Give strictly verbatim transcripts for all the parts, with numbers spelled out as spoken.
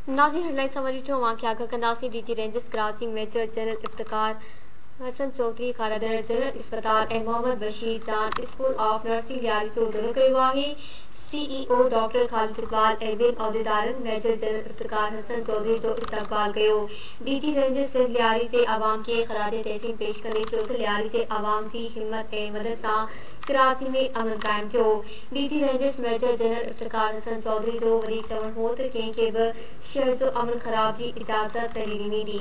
नाज़रीन headline summary जो वहाँ क्या कंदासी DG Rangers Karachi major general Iftikhar Hassan Chaudhry खालदर जनरल अस्पताल ए मोहम्मद बशीर जान स्कूल ऑफ नर्सिंग यारी चौधरी के वाही सीईओ डॉक्टर खालिद इकबाल एविन अहदेदारन मेजर जनरल इफ्तिकार हसन चौधरी जो इस्तकबाल कयो डीजी रेंजर्स सिंध लियारी से आवाम के खराज तहसीन पेश करे चौथे लियारी से आवाम की हिम्मत ए मदद सां कराची में अमन कायम थियो DG Rangers major general Iftikhar Hassan Chaudhry जो वधीक चवण हो त कंहिंखे बि शहर जो अमन ख़राब जी इजाज़त न ॾिनी वेंदी।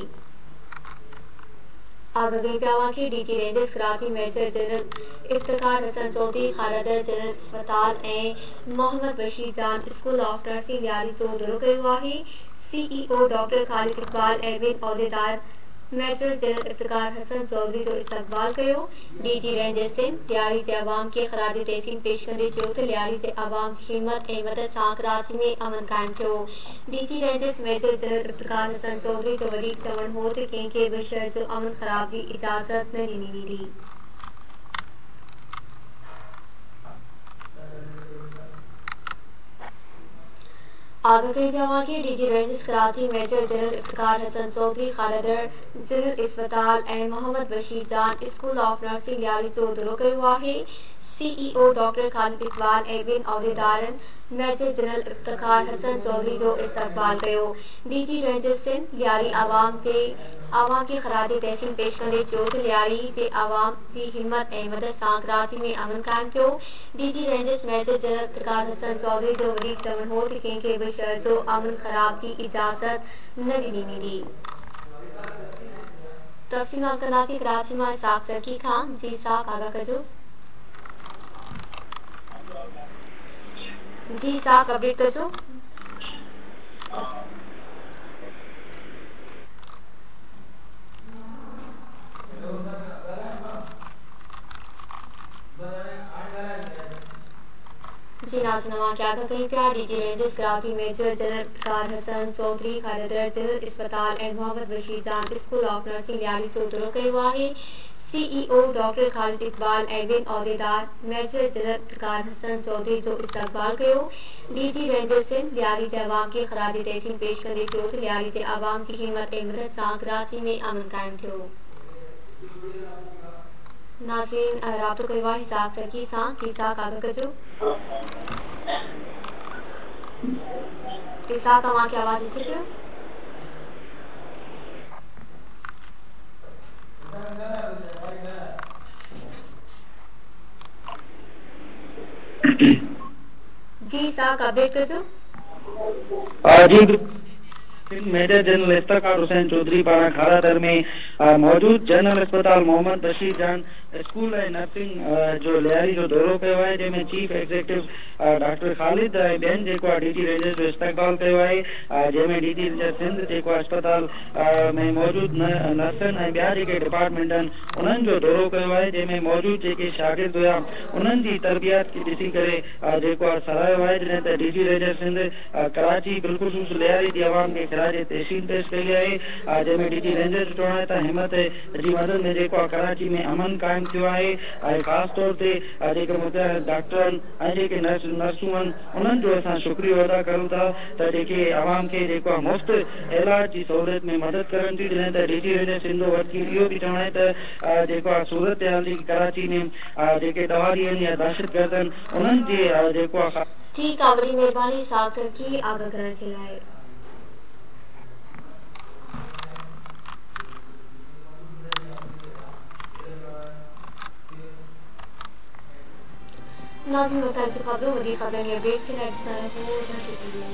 आगाही पियावा के DG Rangers Karachi major general Iftikhar Hassan Chaudhry खालदर जनरल अस्पताल ए मोहम्मद बशीर जान स्कूल ऑफ नर्सिंग यारी जो दौरो कयो आहे सीईओ डॉक्टर खालिद इकबाल एविन अहदेदार मेजर जनरल इफ्तिकार हसन चौधरी जो इस्तकबाल कयो डीजी रेंजर्स सिंध लियारी से आवाम के खराज तहसीन पेश कंदे चयो त लियारी से आवाम की हिम्मत ऐं मदद सां कराची में अमन कायम थियो DG Rangers major general Iftikhar Hassan Chaudhry जो वधीक चवण हो त कंहिंखे बि शहर जो अमन ख़राब जी इजाज़त न ॾिनी वेंदी। आगाही पियावा के DG Rangers Karachi major general Iftikhar Hassan Chaudhry खालदर जनरल अस्पताल ए मोहम्मद बशीर जान स्कूल ऑफ नर्सिंग लियारी जो दौरो कयो आहे सीईओ डॉक्टर खालिद इकबाल एविन अहदेदारन मेजर जनरल इफ्तिकार हसन चौधरी जो इस्तकबाल कयो डीजी रेंजर्स सिंध लियारी आवाम से आवाम के खराज तहसीन पेश कंदे चयो त लियारी से आवाम की हिम्मत ऐं मदद सां कराची में अमन कायम थियो DG Rangers major general Iftikhar Hassan Chaudhry जो वधीक चवण हो त कंहिंखे बि शहर जो अमन ख़राब जी इजाज़त न ॾिनी वेंदी। तफ़सीलात कंदासीं कराची मां इसाक सरकी खां। जी इसाक आगाह कजो। जी इसाक अपडेट कजो। जी नाज़रीन क्या कहीं पिया DG Rangers Karachi major general Iftikhar Hassan Chaudhry खालदर जनरल अस्पताल ए मोहम्मद बशीर जान स्कूल ऑफ नर्सिंग लियारी जो दौरो कयो आहे सीईओ डॉक्टर खालिद इकबाल एविन अहदेदार मेजर जनरल इफ्तिकार हसन चौधरी जो इस्तकबाल कयो डीजी रेंजर्स सिंध लियारी से आवाम के खराज तहसीन पेश कंदे चयो त लियारी से आवाम की हिम्मत ऐं मदद सां कराची में अमन कायम थियो। नाज़रीन राब्तो कयो आहे इसाक सरकी सां। जी इसाक आगाह कजो। इसाक अव्हांखे आवाज़ अचे पियो? जी इसाक अपडेट कजो। जी मेजर जनरल इफ्तिकार हुसैन चौधरी पारा खालादर में मौजूद जनरल अस्पताल मोहम्मद बशीर जान स्कूल ऐं नर्सिंग जो लियारी जो दौरो कयो आहे जंहिंमें चीफ एग्जीक्यूटिव डॉक्टर खालिद ऐं ॿियनि जेको आहे डीजी रेंजर्स जो इस्तकबाल कयो आहे जंहिंमें डीजी रेंजर्स सिंध जेको आहे अस्पताल में मौजूद नर्सनि ऐं ॿिया जेके डिपार्टमेंट आहिनि उन्हनि जो दौरो कयो आहे जंहिंमें मौजूद जेके शागिर्द हुआ उन्हनि जी तरबियत खे ॾिसी करे जेको आहे सराहियो आहे जॾहिं त डीजी रेंजर्स सिंध कराची बिलख़ुसूस लियारी जी आवाम खे खराज तहसीन पेश कई आहे जंहिंमें डीजी रेंजर्स चवणो आहे त हिम्मत जी मदद में जेको आहे कराची में अमन कायम थियो आहे ऐं ख़ासि तौर ते जेके मुतहर डॉक्टरनि ऐं जेके नर्स नर्सूं आहिनि उन्हनि जो असां शुक्रियो अदा करूं था त जेके आवाम खे जेको आहे मुफ़्त इलाज जी सहूलियत में मदद करनि थियूं जॾहिं त डीजी रेंजर्स सिंध वटि इहो बि चवणो आहे त जेको आहे सूरत हाल जी कराची में जेके दवारी आहिनि या दहशतगर्द आहिनि उन्हनि जे जेको आहे ठीकु आहे वॾी महिरबानी इसाक सरकी आगाह करण जे लाइ। नाज़रीन वक़्त खबरों वधी खबरनि अपडेट से लाइ